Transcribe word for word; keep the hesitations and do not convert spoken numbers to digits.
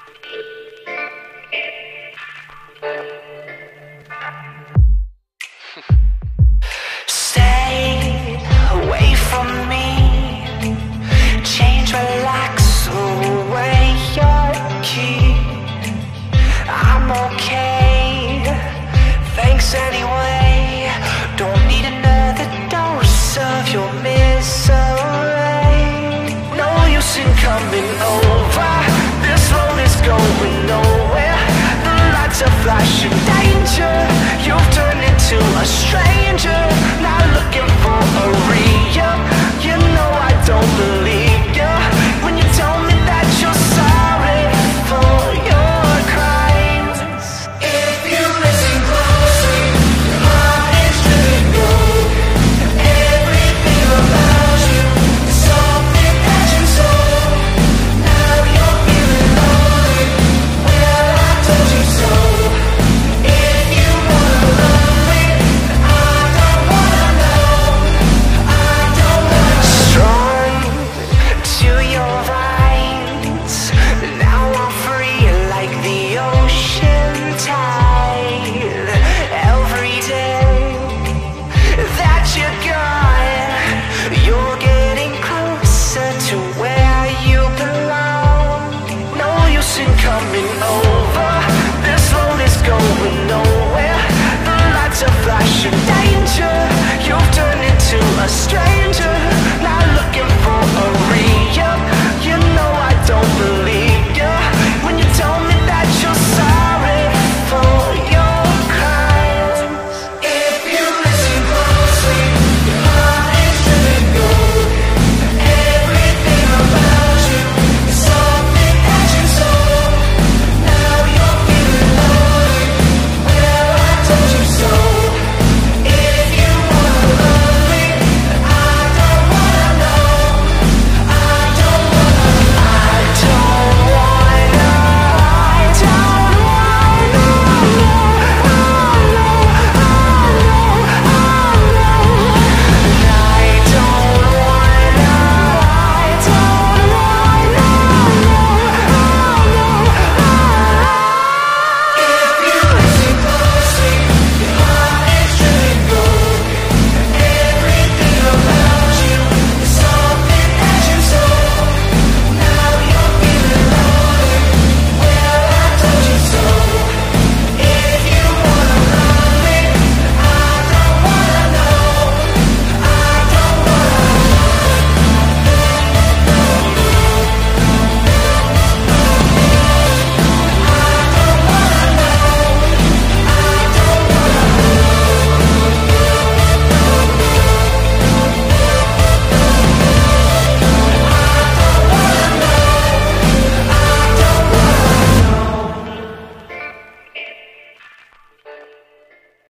Stay away from me. Change, relax, away your key. I'm okay, thanks anyway. Don't need another dose of your misery. No use in coming over. This road is going nowhere. The lights are flashing danger. You've turned into a stranger. Not looking for a re-up. You know I don't believe you when you tell me that you're sorry for your crimes. If you listen closely, your heart is driven gold. Everything about you is something that you sold. Now you're feeling lonely. Well, I told you so. If you wanna love me, I don't wanna know. I don't wanna. Strong to your vines. Now I'm free like the ocean tide. Every day that you're gone, you're getting closer to where you belong. No use in coming over. This road is going nowhere. The lights are flashing danger. You've turned into a stranger.